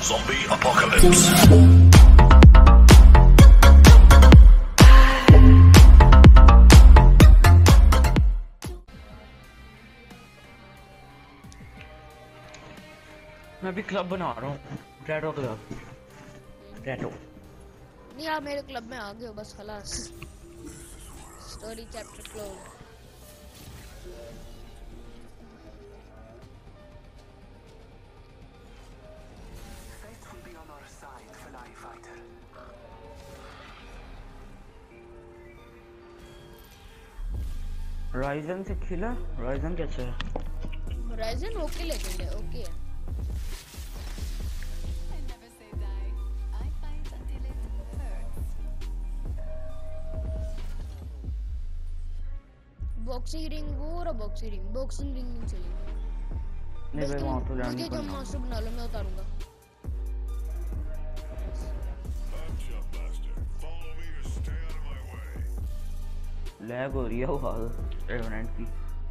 Zombie apocalypse. मैं भी club बना रहा हूँ, रेडो क्लब। रेडो नहीं, आप मेरे क्लब में आ गए हो बस, खलास। Story chapter close. राइजन से खेला? राइजन कैसे है? राइजन ओके लेजेंड है, ओके है। बॉक्सिंग रिंग वो और बॉक्सिंग रिंग नहीं चलेगी। नहीं भाई, वहाँ तो जाने मुझे जब मास्टर बना लो मैं उतारूंगा। लैग हो रही है वो रेवेनेंट की।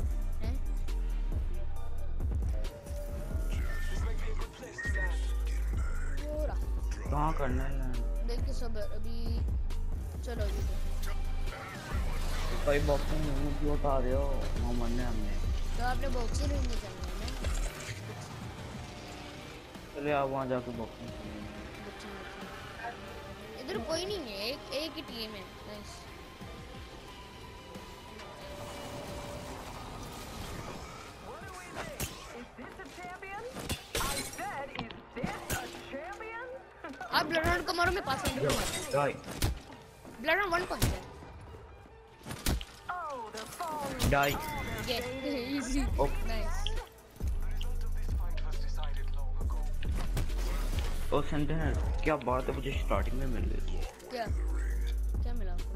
कहाँ करना है? देख के सब अभी चलो अभी भाई बॉक्सिंग में क्यों उठा रहे हो? वहाँ मरने हमने। तो आपने बॉक्सिंग रिंग में जाना है ना? चले आप वहाँ जाके बॉक्सिंग। इधर कोई नहीं है, एक ही टीम है। नाइस। आप ब्लड को मारो, मैं पास को मारता हूं। ब्लड 1 पंच है। Die. Easy. Nice. Oh sentinel, क्या बात है, मुझे स्टार्टिंग में मिल गई। क्या मिला आपको?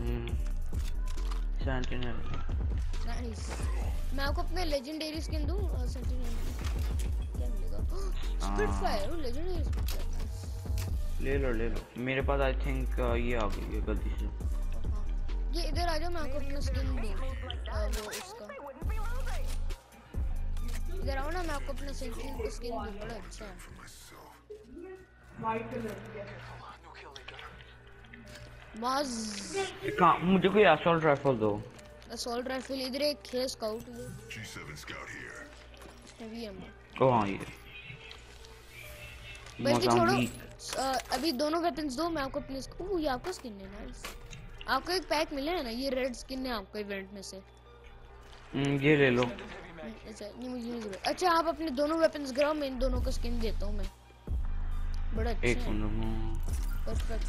सेंटिनल। नाइस। मैं आपको अपने लेजेंडरी स्किन दूं? सेंटिनल क्या मिलेगा? स्पिटफायर, वो लेजेंडरी स्पिटफायर। ले लो मेरे पास आई थिंक ये आ गई है गलती से। ये इधर आ जाओ, मैं आपको अपना स्किन दूं। वो उसका इधर आओ ना, मैं आपको अपना सेंटिनल का स्किन दूं, बड़ा अच्छा है। कहाँ? मुझे कोई असॉल्ट राइफल दो। असॉल्ट राइफल इधर एक है, स्काउट है। Heavy ammo. ओ हाँ ये। बल्कि छोड़ो, अभी दोनों वेपन्स दो, मैं आपको अपने ये आपका स्किन है। नाइस। आपको एक पैक मिला है ना, ये रेड स्किन है आपको इवेंट में से। ये ले लो। अच्छा नहीं, मुझे नहीं जरूरत। अच्छा आप अपने दोनों वेपन्स गिराओ, मैं इन दोनों का स्किन देता हूँ मैं। बड़ा अच्छा है। परफेक्ट।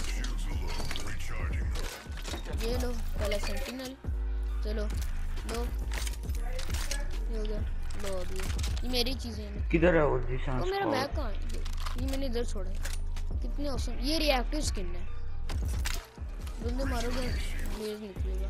ये लो पहला सेंटिनल। चलो लो, ये हो गया। लो अभी ये मेरी चीजें हैं। किधर है वो निशान? वो मेरा बैग कहाँ है? ये मैंने इधर छोड़ा है। कितनी ऑसम। ये रिएक्टिव स्किन है, बंदे मारोगे ब्लेज निकलेगा।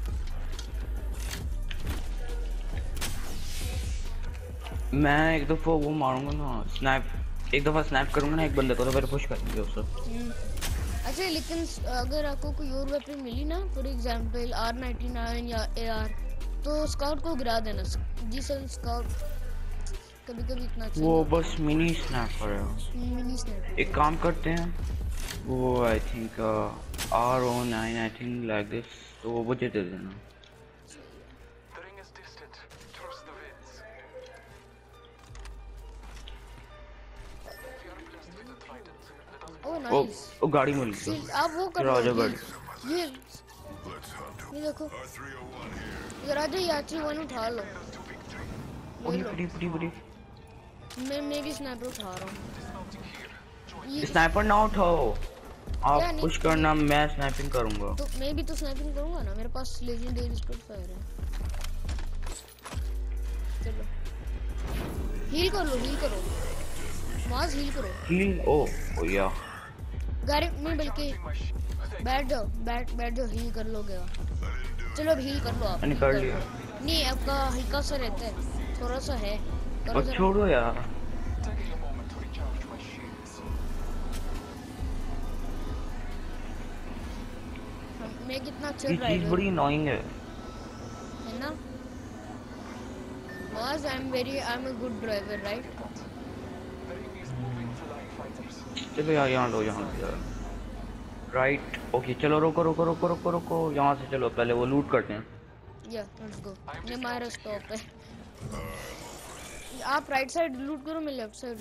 मैं एक दफा वो मारूंगा ना, स्नैप एक दफा स्नैप करूंगा ना एक बंदे को, तो फिर पुश करेंगे उसको। अच्छा लेकिन अगर आपको कोई और वेपन मिली ना, फॉर एग्जांपल R99 या AR, तो स्काउट को गिरा देना। G7 स्काउट कभी-कभी इतना अच्छा वो बस मिनी स्नैपर है। Mini sniper. एक काम करते हैं, वो I think R09 I think like this, तो वो मुझे दे देना। ओ गाड़ी मिल गई। आप वो कर राजा गाड़ी। ये देखो, ये राजा यात्री वन उठा लो। बड़ी बड़ी मैं भी स्नाइपर उठा रहा हूँ। स्नाइपर ना उठाओ, आप पुश करना, मैं स्नाइपिंग करूंगा। तो मैं भी तो स्नाइपिंग करूंगा ना, मेरे पास लेजेंडरी स्पिटफायर है। चलो हील करो माज, हील करो। हील ओ या गाड़ी में, बल्कि बैठ जाओ, हील कर लोगे। चलो अब हील कर लो आप। कर लिया। नहीं आपका हल्का सा रहता है, थोड़ा सा है। और छोड़ो यार। मैं कितना अच्छा ड्राइवर। ये चीज बड़ी अननोइंग है ना? Maz, I'm a good driver, right? चलो यार यहाँ लो यहाँ से यार। राइट ओके चलो रुको रुको रुको रुको रुको यहाँ से चलो पहले वो लूट करते हैं। या लेट्स गो। ये हमारा स्टॉप है। आप राइट साइड लूट करो, मैं लेफ्ट साइड।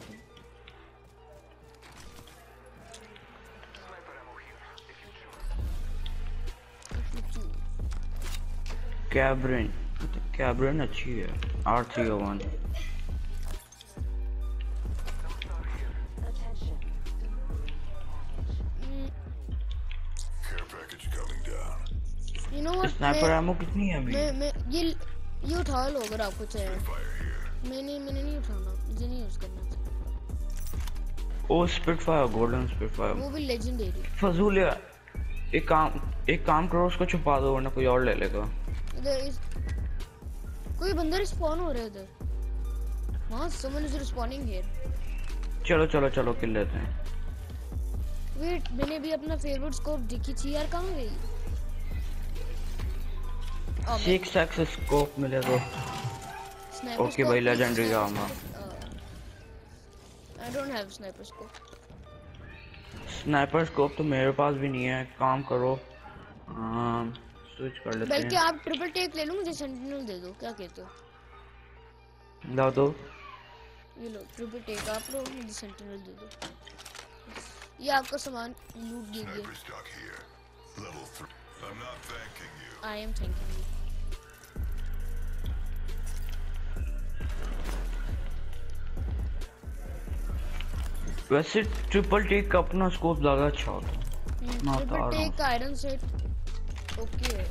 कैब्रिन कैब्रिन अच्छी है R301। You know what? Sniper ammo कितनी है अभी? मैं ये उठा लो अगर आपको चाहिए। मैंने नहीं उठाना, मुझे नहीं यूज करना चाहिए। ओ स्पिटफायर गोल्डन स्पिटफायर वो भी लेजेंडरी। फजूल है। एक काम करो उसको छुपा दो वरना कोई और ले लेगा। कोई बंदर स्पॉन हो रहा है इधर। वहाँ someone is respawning here। चलो चलो चलो किल लेते हैं। वेट मैंने भी अपना फेवरेट स्कोप देखी थी यार, कहाँ गई? 6x स्कोप मिले तो ओके भाई legendary armour. I don't have sniper scope. Sniper scope तो मेरे पास भी नहीं है। काम करो स्विच कर लेते हैं। बल्कि आप ट्रिपल टेक ले लो, मुझे सेंटिनल दे दो, क्या कहते हो? ला दो। ये लो ट्रिपल टेक आप लो, मुझे सेंटिनल दे दो। ये आपका सामान लूट लीजिए। I am thanking you. वैसे ट्रिपल टेक का अपना स्कोप ज्यादा अच्छा होता है। ट्रिपल टेक का आयरन सेट ओके है।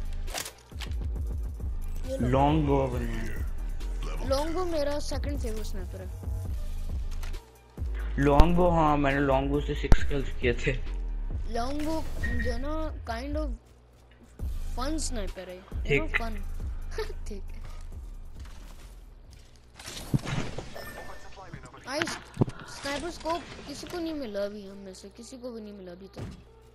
लॉन्ग बो बने। लॉन्ग बो मेरा सेकंड फेवरेट स्नाइपर है। लॉन्ग बो हाँ मैंने लॉन्ग बो से 6 किल्स किए थे। लॉन्ग बो जो ना काइंड ऑफ फन स्नाइपर है। ठीक फन ठीक है। नाइस स्नाइपर स्कोप किसी को नहीं मिला अभी, हम में से किसी को भी नहीं मिला अभी तक।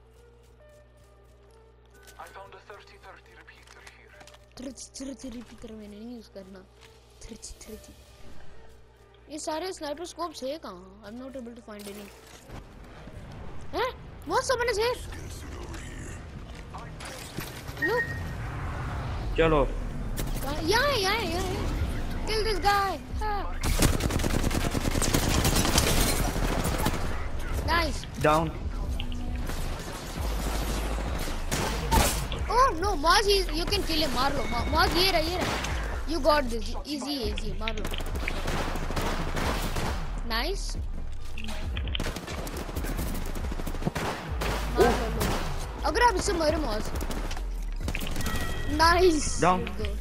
30 रिपीटर मैंने नहीं यूज करना। 30 ये सारे स्नाइपर स्कोप्स है कहाँ? I am not able to find any. हैं बहुत समन है। लुक चलो यहाँ kill this guy. Nice down. Oh no, Maz, you can kill him. मार लो Maz, ये रहा। You got this. Easy मार लो। Nice। मार लो। अगर आप इससे मरे Maz। Nice। Down।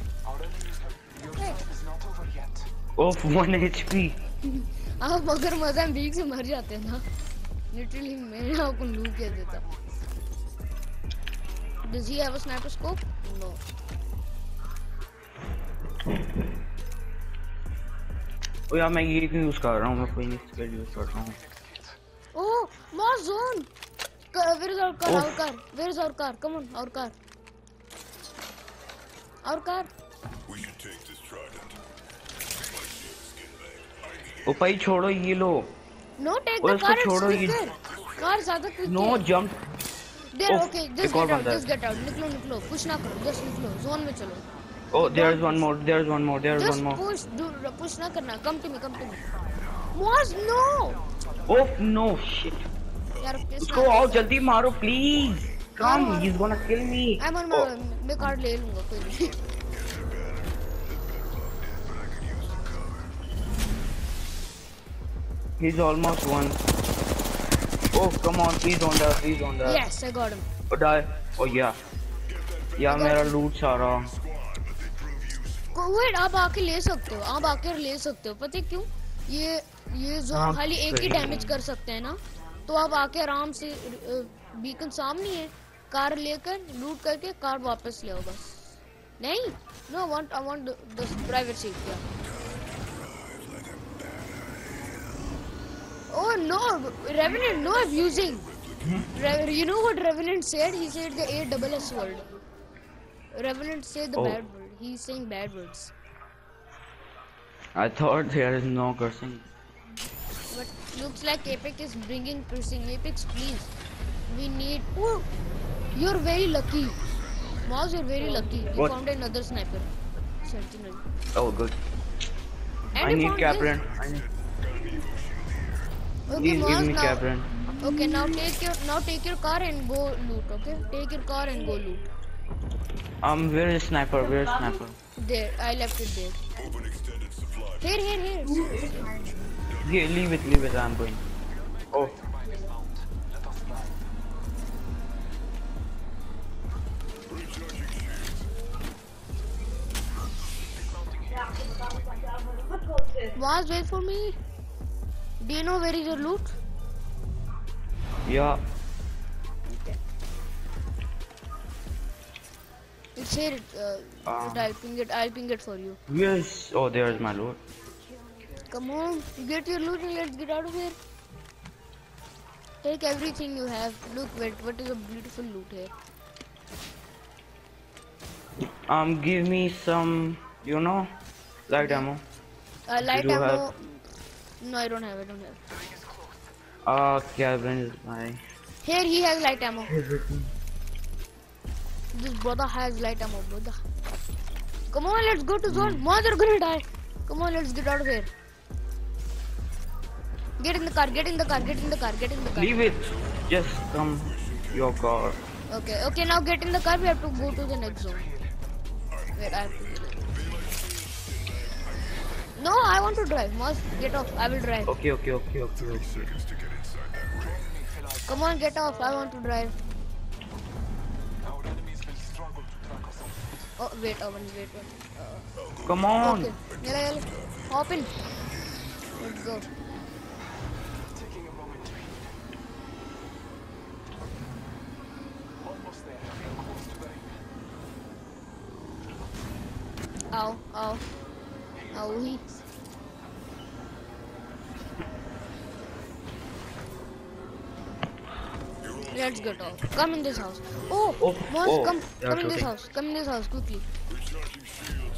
Off 1 HP। आप अगर मजा बीक से मर जाते ना, लिटरली मैं आपको लूट के देता। Does he have a sniper scope? No. ओ यार मैं ये क्यों यूज कर रहा हूँ? मैं कोई नहीं स्किल यूज कर रहा हूँ। Oh, more zone. Where is our car? Oh. Our car. Where is our car? Come on, our car. Our car. We should take this trident. ओ भाई छोड़ो ये लो। No, take Oh, the इसको car. It's छोड़ो ये। quicker. Car ज़्यादा quick नो है। Jump. There, Oh, okay. एक और बंदा है। Just get out. निकलो. Push ना करो. Just निकलो. Zone में चलो. Oh, there's one more. There's one more. There's Just one more. push ना करना. Come to me. Maz, no. Oh no shit. यार उसको आओ जल्दी मारो please. Come, he's gonna kill me. I'm on मैं कार ले लूँगा कोई नहीं। He's almost one. Oh come on, please don't die. Please don't die. Yes, I got him. Oh die. Oh yeah. यार मेरा लूट सारा। वेट आप आके ले सकते हो। पता है क्यों? ये जोन खाली एक ही डैमेज कर सकते हैं ना, तो आप आके आराम से बीकन सामने है, कार लेकर लूट करके कार वापस ले आओ बस। नहीं no I want the private seat. Oh no, Revenant, no abusing. You know what Revenant said? He said the ASS word. Revenant said the bad word. He's saying bad words. I thought there is no cursing. But looks like Apex is bringing piercing. Apex, please. We need. Oh, you're very lucky. Mouse, you're very lucky. We What? found another sniper. Sentinel. Oh, good. And I you need found Capran. this. I need... Okay, Please give Mouse, me now. Capran. Okay, now take your car and go loot. Okay, take your car and go loot. Where is sniper? Where is sniper? There, I left it there. Open extended supply. Here. Yeah, leave it. I'm going. Oh, Recharging shields. Mouse, wait for me. Do you know where is your loot? yeah. It's here. I'll ping it for you. Yes. Oh, there's my loot. Come on, get your loot and let's get out of here. Take everything you have. Look, wait, what is a beautiful loot here. Give me some, light ammo. Light You do ammo. No, I don't have. Capran is my... Here, he has light ammo. This brother has light ammo, brother. Come on, let's go to zone. Mother gonna die. Come on, let's get out of here. Get in the car. Leave it. Just come your car. Okay, now get in the car. We have to go to the next zone. Wait, I have to do that. No, I want to drive. Must get off. I will drive. Okay. Seconds to get inside that ring. Come on, get off. I want to drive. Oh, wait. Come on. Okay. Yalla. Hop in. Let's go. Ow. He. Let's get off. Come in this house. Oh, Mons, come in this house. Come in this house quickly. Recharging shields.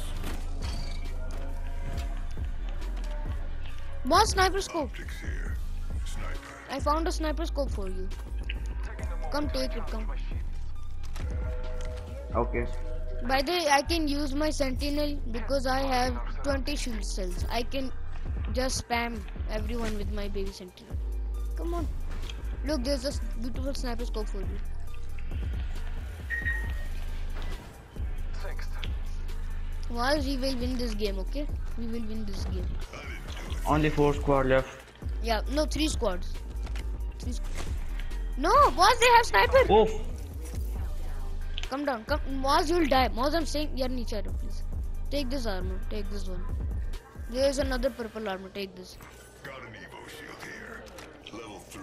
Mons, sniper scope. Optics here. Sniper. I found a sniper scope for you. Come take it. Come. Okay. By the way, I can use my sentinel because I have 20 shield cells. I can just spam everyone with my baby sentinel. Come on. Look, there's a beautiful sniper scope for you. Once we will win this game, okay? We will win this game. Only 4 squad left. Yeah, no, 3 squads. No, boss, they have sniper. Oh, Come down, come. Moz, you'll die. Moz, I'm saying, yeah, niche arrow, please. Take this armor. Take this one. There's another purple armor. Take this. Got an Evo shield here. Level 3.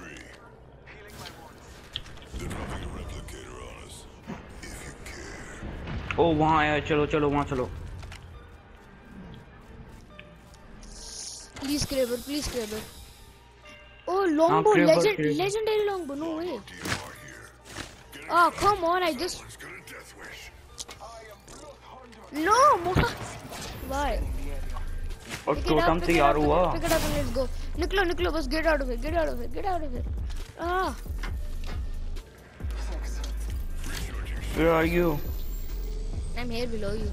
They're dropping a replicator on us. If you care. oh, वहाँ है. चलो वहाँ चलो. Please, Kraber. Oh, longbow. Kraber. Legendary longbow. No way. DMR here. Oh, come on. I just. One's got a death wish. No, Moz. Why? और Pick it up, totem pick it तैयार up, हुआ. pick it up and let's go. Niklo, bus, get out of here. Ah, Where are you? I'm here below you.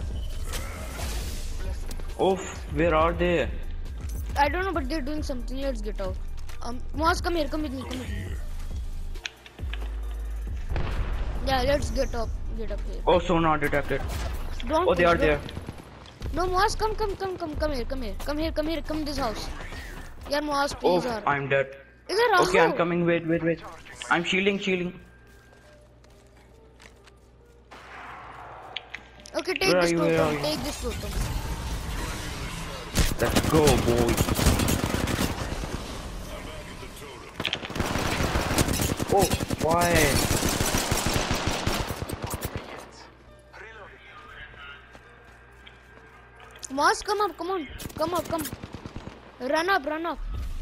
Oh, where are they? I don't know, but they're doing something. Let's get out. Moz, come here. Come with me. Yeah, let's get up. Get up here. Oh, sonar detected. Don't. Oh, they are don't- there. No, Moaz, come here. Come in this house. Yeah, Moaz, Oh, please. I'm dead. Is it Okay, I'm Rahu? coming. Wait. I'm shielding. Okay, take Where are this you? Where are totem. you? Take this totem. Let's go, boy. Oh, why? Moaz, come up. Come on. Come. Run up.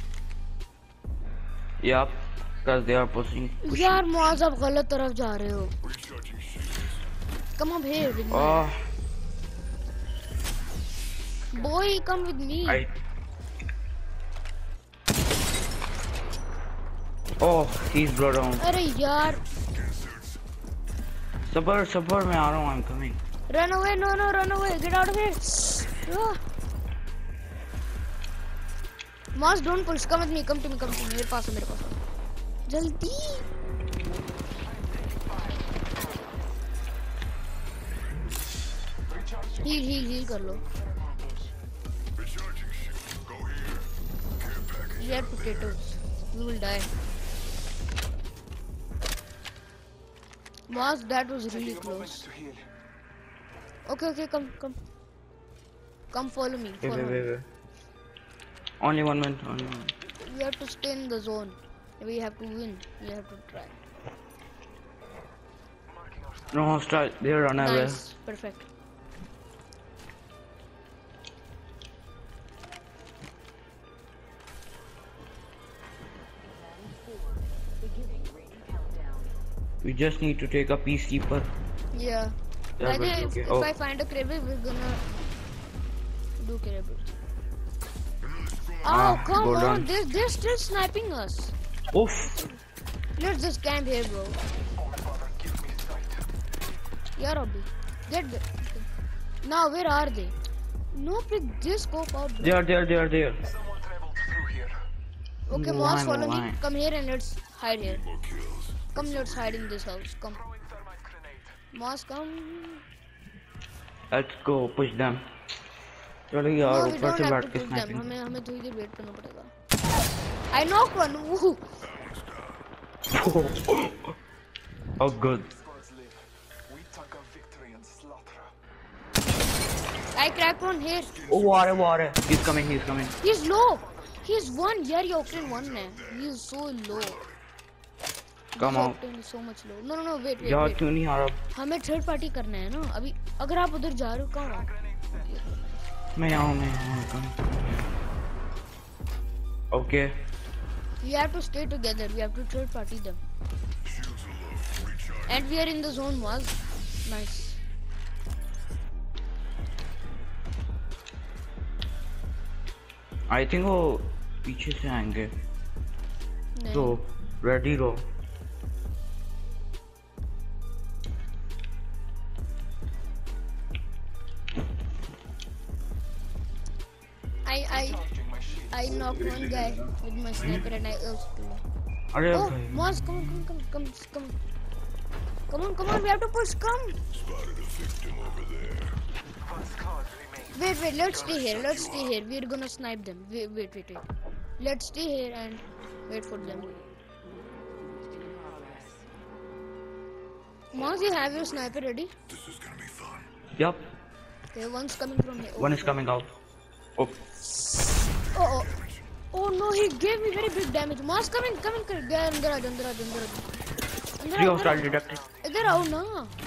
Yup, because they are pushing. यार मुआज आप गलत तरफ जा रहे हो. Recharging shields. Come up here with me. Oh, Boy, come with me. Oh, he's brought down. अरे यार सबर मैं आ रहा हूँ. I'm coming. run away, no, run away, get out of here. Ah. Mars, don't push, come with me, come to me, मेरे पास जल्दी. heal कर लो. We have potatoes, we will die. Mars, that was really close. Okay, come follow me. Wait. Only one minute. We have to stay in the zone. We have to win. We have to try. No hostile. They're run away. Nice, perfect. We just need to take a peacekeeper. Yeah. Yeah, By the way, okay. if I find a crabby, we're gonna do crabby. Oh, come go on. down. They're still sniping us. Oof. Let's just camp here, bro. Yeah, Robbie. Get there. Now, where are they? No, pick this scope out. Bro. They are there. Okay, No Moss, line, follow no me. line. Come here and let's hide here. More kills. Come, let's hide in this house. Come. Moss, come. Let's go push them. चलो No, यार we ऊपर don't से have बैठ to के push them. Sniping. हमें थोड़ी देर wait करना पड़ेगा. I knocked one. Woo. Oh good. I cracked one here. Oh water. He's coming. He's low. He's one. यार ये Octane one है. He is so low. Come This out. Octane is so much low. No, wait. यार क्यों नहीं आ रहा? हमें third party करना है ना अभी. अगर आप उधर जा रहे हो कहाँ? मैं आऊँ. Okay. We have to stay together. We have to third party them. And we are in the zone, was nice. I think वो पीछे से आएंगे. नहीं. So ready go. I knocked one guy with my sniper and I ulted him. अरे Oh, भाई. Moss, come on, we have to push, come. Spotted a victim over there. Wait, let's stay here. We're gonna snipe them. Wait. Let's stay here and wait for them. Moss, you have your sniper ready? This is gonna be fun. Yup. Okay, one's coming from here. One is coming out. Oh. Oh no, he gave me very big damage. Moss, coming. अंदर आ. Three hostile detected. इधर आओ ना.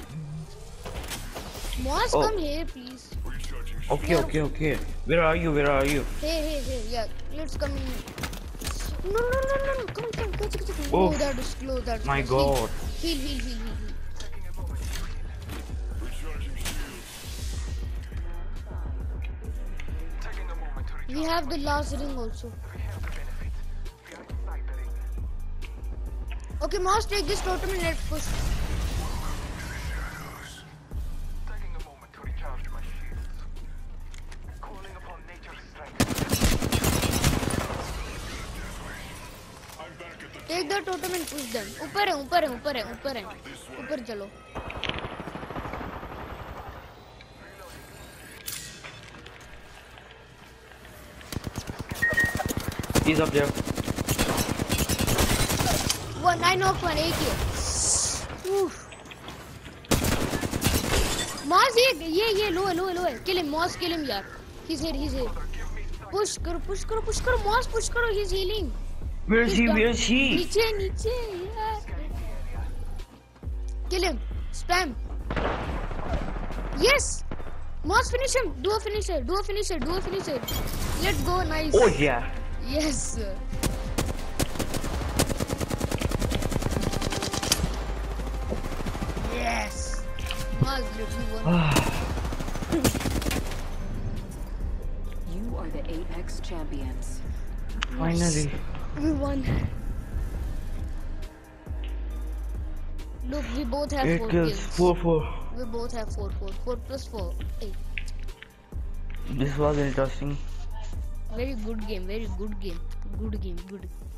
Moss, Oh. come here, please. Okay. Where are you? Hey, yeah. Let's come in. No. Come. Oh. Oh, that is close. My God. Heal. We have the last ring also. Okay, Moss, take this totem and let's push. Take the totem and push them. ऊपर है. ऊपर चलो. He's up there. One, I knocked one. एक ही. Moss, ये low है. Kill him, Moss, kill him यार. He's here. Push करो. Moss, push करो. He's healing. Where is he? नीचे यार. Kill him. Spam. Yes. Moss, finish him. Do a finisher. Let's go. Nice. Oh yeah. Yes. Moss, look, we won. You are the Apex champions. Finally. We won. Look, we both have 8 4 kills, kills. 4. We both have 4 plus 4. 8. This was interesting. Very good game. Good.